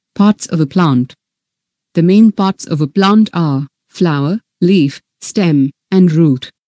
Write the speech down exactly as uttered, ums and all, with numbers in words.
Parts of a plant. The main parts of a plant are flower, leaf, stem, and root.